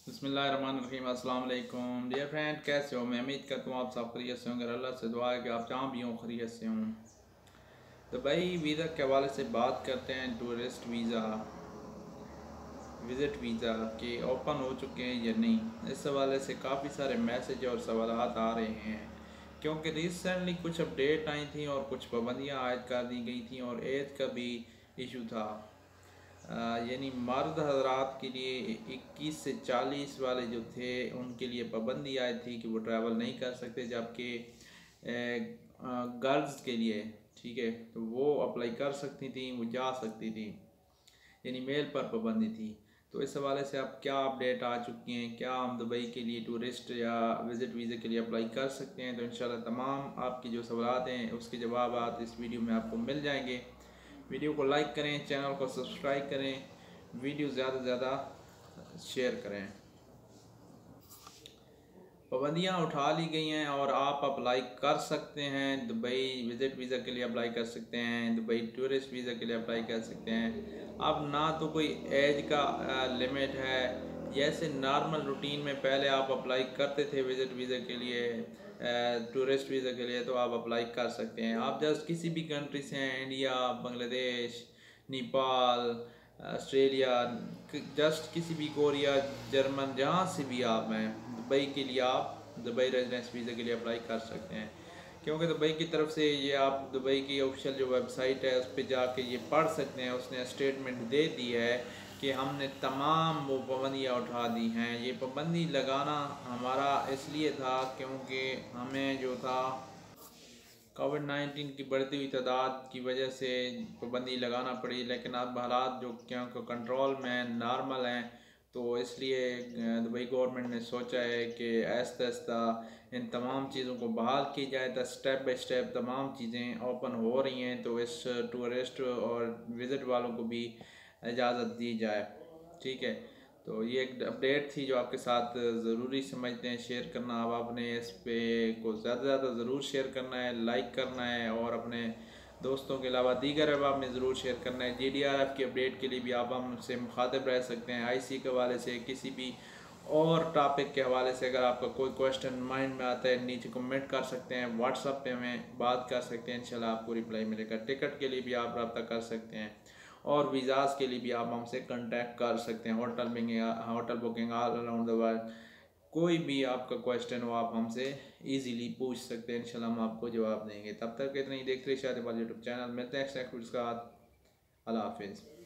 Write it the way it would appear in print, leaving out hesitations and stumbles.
बिस्मिल्लाहिर्रहमानिर्रहीम। अस्सलाम वालेकुम डियर फ्रेंड, कैसे हो? मैं उम्मीद करता हूँ आप सब खैरियत से होंगे। अल्लाह से दुआ है कि आप जहाँ भी हों खैरियत से हों। तो भाई वीज़ा के हवाले से बात करते हैं। टूरिस्ट वीज़ा, विज़िट वीज़ा के ओपन हो चुके हैं या नहीं, इस हवाले से काफ़ी सारे मैसेज और सवालात आ रहे हैं, क्योंकि रिसेंटली कुछ अपडेट आई थी और कुछ पाबंदियाँ आयद कर दी गई थी और एज का भी इशू था। यानी मर्द हजरात के लिए 21 से 40 वाले जो थे उनके लिए पाबंदी आई थी कि वो ट्रैवल नहीं कर सकते, जबकि गर्ल्स के लिए ठीक है तो वो अप्लाई कर सकती थी, वो जा सकती थी, यानी मेल पर पाबंदी थी। तो इस हवाले से अब क्या अपडेट आ चुकी हैं, क्या हम दुबई के लिए टूरिस्ट या विज़िट वीज़े के लिए अप्लाई कर सकते हैं? तो इंशाल्लाह तमाम आपकी जो सवालात हैं उसके जवाब इस वीडियो में आपको मिल जाएंगे। वीडियो को लाइक करें, चैनल को सब्सक्राइब करें, वीडियो ज़्यादा से ज़्यादा शेयर करें। पाबंदियाँ उठा ली गई हैं और आप अप्लाई कर सकते हैं। दुबई विज़िट वीज़ा के लिए अप्लाई कर सकते हैं, दुबई टूरिस्ट वीज़ा के लिए अप्लाई कर सकते हैं। अब ना तो कोई एज का लिमिट है, जैसे नॉर्मल रूटीन में पहले आप अप्लाई करते थे विज़िट वीज़ा के लिए, टूरिस्ट वीज़ा के लिए, तो आप अप्लाई कर सकते हैं। आप जस्ट किसी भी कंट्री से हैं, India, Bangladesh, Nepal, Australia, just किसी भी, कोरिया, जर्मन, जहाँ से भी आप हैं, दुबई के लिए आप दुबई रेजिडेंस वीज़ा के लिए अप्लाई कर सकते हैं। क्योंकि दुबई की तरफ से ये आप दुबई की ऑफिशियल जो वेबसाइट है उस पर जाके ये पढ़ सकते हैं। उसने स्टेटमेंट दे दी है कि हमने तमाम वो पाबंदियाँ उठा दी हैं। ये पाबंदी लगाना हमारा इसलिए था क्योंकि हमें जो था कोविड-19 की बढ़ती हुई तादाद की वजह से पाबंदी लगाना पड़ी, लेकिन अब हालात जो क्योंकि कंट्रोल में नॉर्मल हैं, तो इसलिए दुबई गवर्नमेंट ने सोचा है कि आहिस्ता आहिस्ता इन तमाम चीज़ों को बहाल की जाए, तो स्टेप बाय स्टेप तमाम चीज़ें ओपन हो रही हैं, तो इस टूरिस्ट और विज़िट वालों को भी इजाज़त दी जाए। ठीक है, तो ये एक अपडेट थी जो आपके साथ ज़रूरी समझते हैं शेयर करना। अब आपने इस पे को ज़्यादा से ज़्यादा ज़रूर शेयर करना है, लाइक करना है और अपने दोस्तों के अलावा दीगर अहबाब में ज़रूर शेयर करना है। GDRF की अपडेट के लिए भी आप हमसे मुखातिब रह सकते हैं। IC के हवाले से, किसी भी और टॉपिक के हवाले से अगर आपका कोई क्वेश्चन माइंड में आता है, नीचे कमेंट कर सकते हैं, व्हाट्सएप पे हमें बात कर सकते हैं, इंशाल्लाह आपको रिप्लाई मिलेगा। टिकट के लिए भी आप रब्ता कर सकते हैं और वीज़ाज़ के लिए भी आप हमसे कांटेक्ट कर सकते हैं। Hotel booking all around the world, कोई भी आपका क्वेश्चन हो आप हमसे इजीली पूछ सकते हैं, इंशाल्लाह हम आपको जवाब देंगे। तब तक इतना ही देखते रहिए शादी वाले यूट्यूब चैनल। मिलते हैं नेक्स्ट वीडियो के साथ। अल्लाह हाफिज़।